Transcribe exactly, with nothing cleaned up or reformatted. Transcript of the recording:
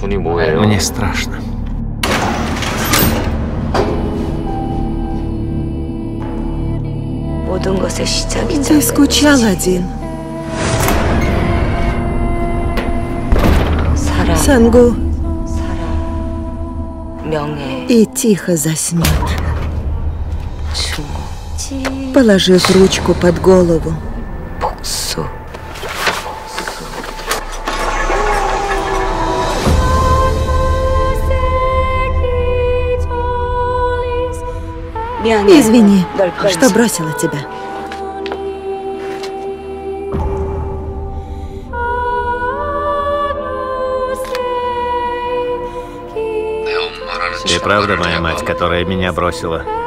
Мне страшно. Ты скучал один. Сангу и тихо заснет, положив ручку под голову. Извини, что бросила тебя. Ты правда моя мать, которая меня бросила?